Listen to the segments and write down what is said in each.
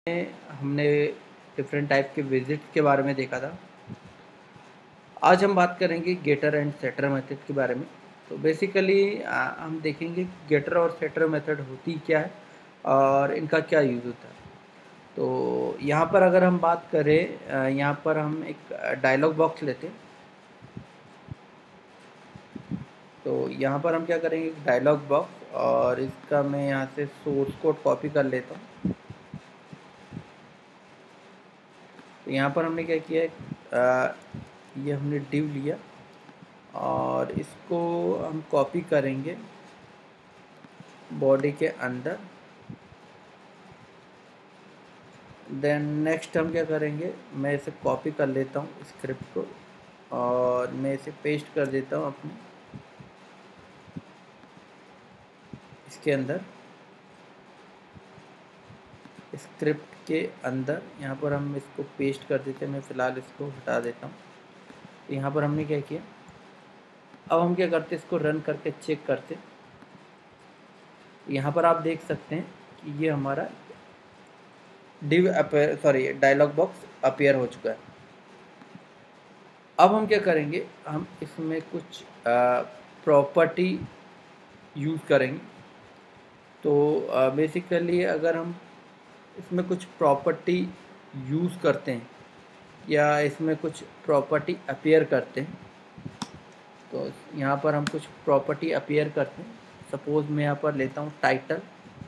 हमने different type के visit के बारे में देखा था। आज हम बात करेंगे गेटर एंड सेटर मेथड के बारे में। तो बेसिकली हम देखेंगे गेटर और सेटर मेथड होती क्या है और इनका क्या यूज़ होता है। तो यहाँ पर अगर हम बात करें, यहाँ पर हम एक डायलॉग बॉक्स लेते हैं। तो यहाँ पर हम क्या करेंगे, एक डायलॉग बॉक्स, और इसका मैं यहाँ से सोर्स कोड कॉपी कर लेता हूँ। तो यहाँ पर हमने क्या किया है, ये हमने डिव लिया और इसको हम कॉपी करेंगे बॉडी के अंदर। देन नेक्स्ट हम क्या करेंगे, मैं इसे कॉपी कर लेता हूँ स्क्रिप्ट को और मैं इसे पेस्ट कर देता हूँ अपने इसके अंदर, स्क्रिप्ट के अंदर। यहाँ पर हम इसको पेस्ट कर देते हैं। मैं फ़िलहाल इसको हटा देता हूँ। तो यहाँ पर हमने क्या किया, अब हम क्या करते हैं, इसको रन करके चेक करते। यहाँ पर आप देख सकते हैं कि ये हमारा डायलॉग बॉक्स अपीयर हो चुका है। अब हम क्या करेंगे, हम इसमें कुछ प्रॉपर्टी यूज़ करेंगे। तो बेसिकली अगर हम इसमें कुछ प्रॉपर्टी यूज़ करते हैं या इसमें कुछ प्रॉपर्टी अपीयर करते हैं, तो यहाँ पर हम कुछ प्रॉपर्टी अपीयर करते हैं। सपोज़ मैं यहाँ पर लेता हूँ टाइटल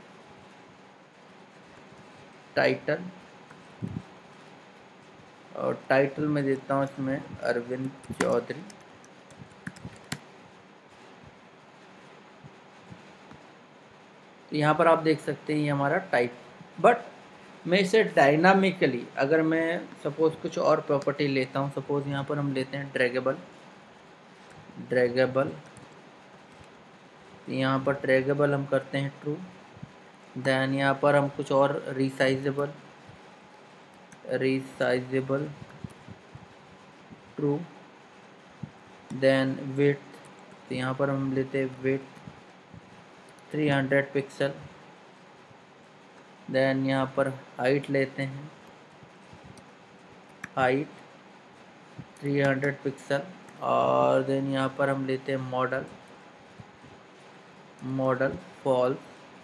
और टाइटल में देता हूँ इसमें अरविंद चौधरी। तो यहाँ पर आप देख सकते हैं ये हमारा टाइप। बट मैं इसे डायनामिकली, अगर मैं सपोज़ कुछ और प्रॉपर्टी लेता हूँ, सपोज़ यहाँ पर हम लेते हैं ड्रैगेबल। यहाँ पर ड्रैगेबल हम करते हैं ट्रू। देन यहाँ पर हम कुछ और रिसाइजेबल ट्रू। देन विड्थ, तो यहाँ पर हम लेते हैं विड्थ 300 पिक्सल। देन यहाँ पर हाइट लेते हैं, हाइट 300 पिक्सल। और देन यहाँ पर हम लेते हैं मॉडल फॉल्स।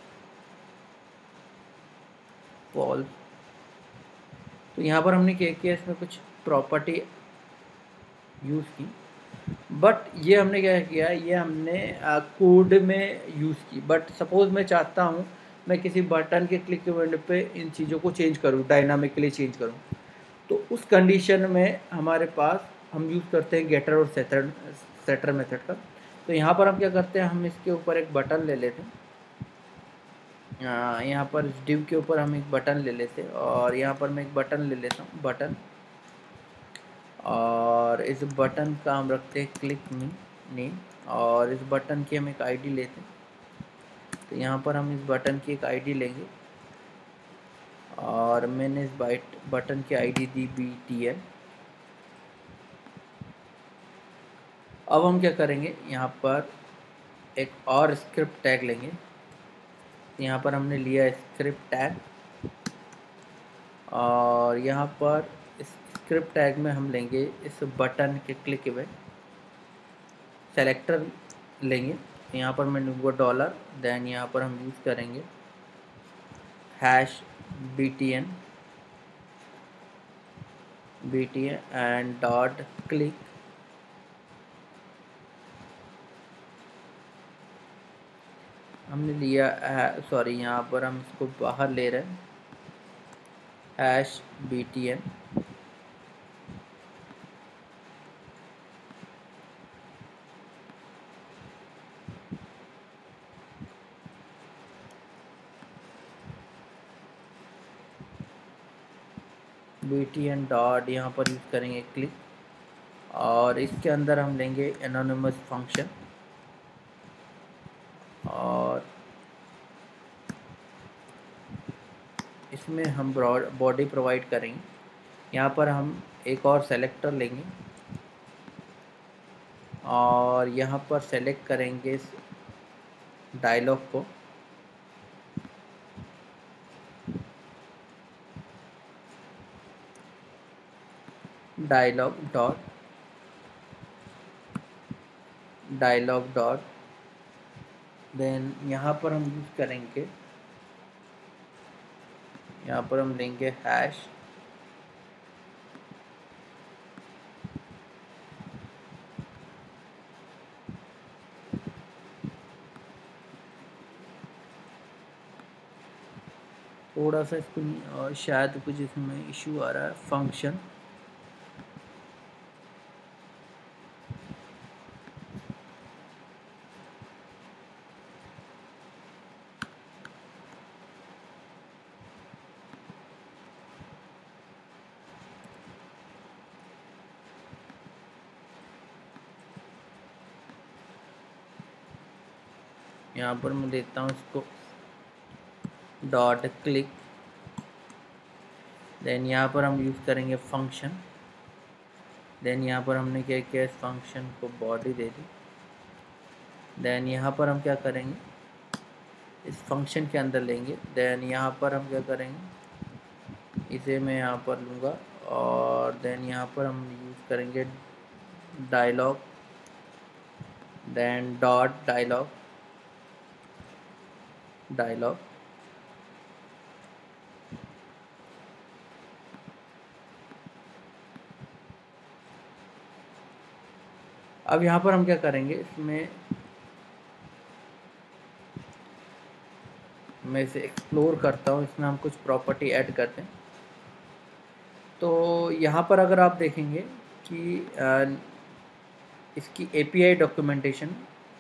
तो यहाँ पर हमने क्या किया, इसमें कुछ प्रॉपर्टी यूज़ की। बट ये हमने क्या किया, ये हमने कोड में यूज़ की। बट सपोज़ मैं चाहता हूँ मैं किसी बटन के क्लिक इवेंट पे इन चीज़ों को चेंज करूँ, डायनामिकली चेंज करूँ, तो उस कंडीशन में हमारे पास हम यूज़ करते हैं गेटर और सेटर मेथड का। तो यहाँ पर हम क्या करते हैं, हम इसके ऊपर एक बटन ले लेते हैं। यहाँ पर डिव के ऊपर हम एक बटन ले लेते हैं और यहाँ पर मैं एक बटन ले लेता हूँ, बटन। और इस बटन का हम रखते हैं क्लिक मी नेम, और इस बटन की हम एक आईडी लेते हैं। तो यहाँ पर हम इस बटन की एक आईडी लेंगे और मैंने इस बटन की आईडी दी BTL। अब हम क्या करेंगे, यहाँ पर एक और स्क्रिप्ट टैग लेंगे। यहाँ पर हमने लिया स्क्रिप्ट टैग और यहाँ पर इस स्क्रिप्ट टैग में हम लेंगे इस बटन के क्लिक इवेंट सेलेक्टर लेंगे। यहाँ पर मैं लूँगा $। देन यहाँ पर हम यूज़ करेंगे #BTN एंड डॉट क्लिक। हमने लिया यहाँ पर हम इसको बाहर ले रहे हैं #BTN। BTN डॉट यहाँ पर यूज़ करेंगे क्लिक, और इसके अंदर हम लेंगे एनोनिमस फंक्शन और इसमें हम बॉडी प्रोवाइड करेंगे। यहाँ पर हम एक और सेलेक्टर लेंगे और यहाँ पर सेलेक्ट करेंगे इस डायलॉग को डायलॉग डॉट देन यहाँ पर हम यूज़ करेंगे, यहाँ पर हम लेंगे हैश थोड़ा सा इसको शायद कुछ इसमें इशू आ रहा है, फंक्शन यहाँ पर मैं देता हूँ इसको डॉट क्लिक, देन यहाँ पर हम यूज़ करेंगे फंक्शन, देन यहाँ पर हमने क्या किया, इस फंक्शन को बॉडी दे दी, देन यहाँ पर हम क्या करेंगे, इस फंक्शन के अंदर लेंगे, देन यहाँ पर हम क्या करेंगे, इसे मैं यहाँ पर लूँगा और देन यहाँ पर हम यूज़ करेंगे डायलॉग, देन डॉट डायलॉग, अब यहाँ पर हम क्या करेंगे, इसमें मैं इसे एक्सप्लोर करता हूँ, इसमें हम कुछ प्रॉपर्टी ऐड करते हैं। तो यहाँ पर अगर आप देखेंगे कि इसकी API डॉक्यूमेंटेशन,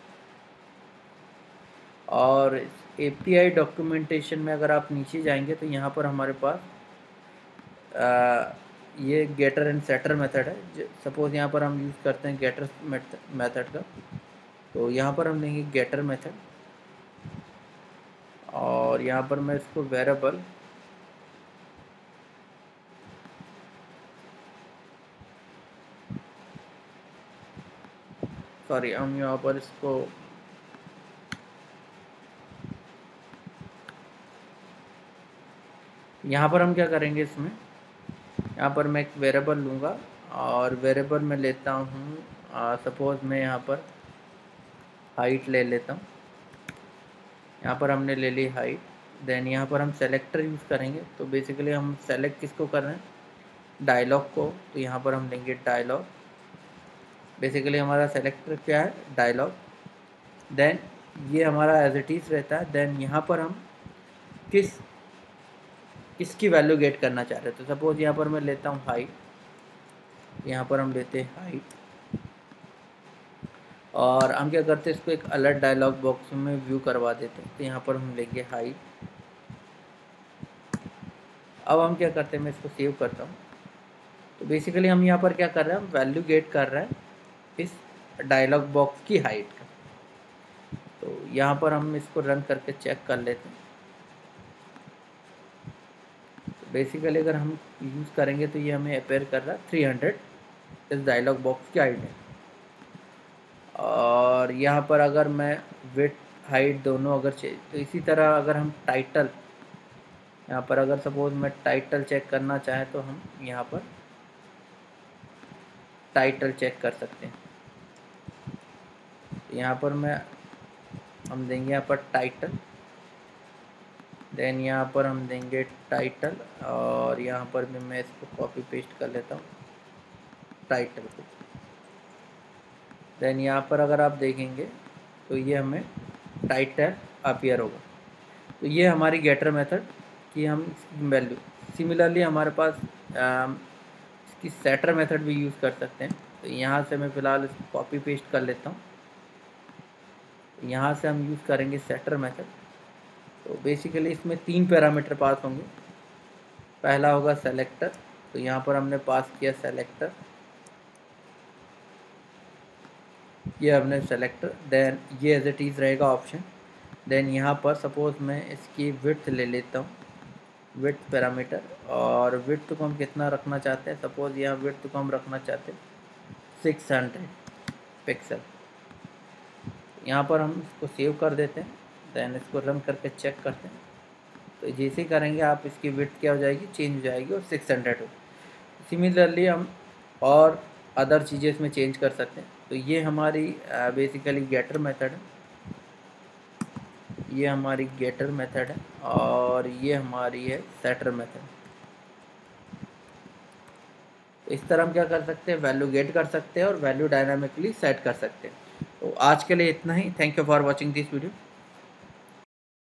और API डॉक्यूमेंटेशन में अगर आप नीचे जाएंगे तो यहाँ पर हमारे पास ये गेटर एंड सेटर मेथड है। सपोज़ यहाँ पर हम यूज़ करते हैं गेटर मेथड का, तो यहाँ पर हम लेंगे गेटर मेथड और यहाँ पर मैं इसको वेरिएबल हम यहाँ पर इसको यहाँ पर हम क्या करेंगे, इसमें यहाँ पर मैं एक वेरिएबल लूँगा और वेरिएबल में लेता हूँ सपोज़ मैं यहाँ पर हाइट ले लेता हूँ, यहाँ पर हमने ले ली हाइट, देन यहाँ पर हम सेलेक्टर यूज़ करेंगे। तो बेसिकली हम सेलेक्ट किसको कर रहे हैं, डायलॉग को, तो यहाँ पर हम लेंगे डायलॉग, बेसिकली हमारा सेलेक्टर क्या है, डायलॉग, देन ये हमारा एज इट इज़ रहता है, देन यहाँ पर हम किसकी वैल्यू गेट करना चाह रहे हैं। तो सपोज़ यहाँ पर मैं लेता हूँ हाइट, यहाँ पर हम लेते हैं हाइट और हम क्या करते हैं, इसको एक अलर्ट डायलॉग बॉक्स में व्यू करवा देते हैं। तो यहाँ पर हम लेंगे हाइट, अब हम क्या करते हैं, मैं इसको सेव करता हूँ। तो बेसिकली हम यहाँ पर क्या कर रहे हैं, हम वैल्यू गेट कर रहे हैं इस डायलॉग बॉक्स की हाइट का। तो यहाँ पर हम इसको रन करके चेक कर लेते हैं। तो बेसिकली अगर हम यूज़ करेंगे तो ये हमें अपेयर कर रहा है 300 इस डायलॉग बॉक्स की हाइट है। और यहाँ पर अगर मैं विड्थ हाइट दोनों अगर चाहिए, तो इसी तरह अगर हम टाइटल, यहाँ पर अगर सपोज मैं टाइटल चेक करना चाहें तो हम यहाँ पर टाइटल चेक कर सकते हैं। यहाँ पर हम देंगे यहाँ पर टाइटल, देन यहाँ पर हम देंगे टाइटल और यहाँ पर भी मैं इसको कॉपी पेस्ट कर लेता हूँ टाइटल को। देन यहाँ पर अगर आप देखेंगे तो ये हमें टाइटल अपीयर होगा। तो ये हमारी गेटर मेथड की हम वैल्यू, सिमिलरली हमारे पास इसकी सेटर मेथड भी यूज़ कर सकते हैं। तो यहाँ से मैं फ़िलहाल इसको कॉपी पेस्ट कर लेता हूँ। यहाँ से हम यूज़ करेंगे सेटर मेथड। तो बेसिकली इसमें 3 पैरामीटर पास होंगे। पहला होगा सेलेक्टर, तो यहाँ पर हमने पास किया सेलेक्टर, ये हमने सेलेक्टर, देन ये एज इट इज़ रहेगा ऑप्शन। देन यहाँ पर सपोज़ मैं इसकी विड्थ ले लेता हूँ, विड्थ पैरामीटर, और विड्थ को हम कितना रखना चाहते हैं, सपोज़ यहाँ विड्थ को हम रखना चाहते हैं 600 पिक्सल। यहाँ पर हम इसको सेव कर देते हैं, देन इसको रन करके चेक करते हैं। तो जैसे ही करेंगे आप इसकी विड्थ क्या हो जाएगी, चेंज हो जाएगी और 600 हो। सिमिलरली हम और अदर चीज़ें इसमें चेंज कर सकते हैं। तो ये हमारी बेसिकली गेटर मेथड है, ये हमारी गेटर मेथड है और ये हमारी है सेटर मेथड। इस तरह हम क्या कर सकते हैं, वैल्यू गेट कर सकते हैं और वैल्यू डायनामिकली सेट कर सकते हैं। तो आज के लिए इतना ही। Thank you for watching this video.